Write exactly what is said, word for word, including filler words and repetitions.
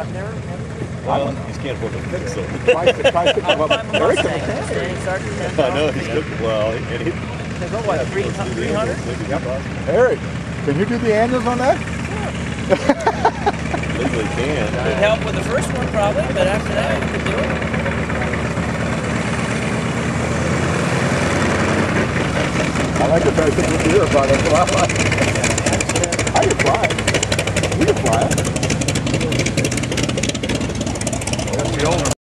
I've never. Well, you just can't afford to fix them. Twice, twice, I'll well, find my Eric's a Mustang. mechanic. Standing start to ten I know, thousand he's feet. looking well. And he, They go what, three hundred? Eric, can you do the annuals on that? legally can. Need help with the first one probably, but after that you can do it. I like the fact that you're about it. I can fly. You can fly.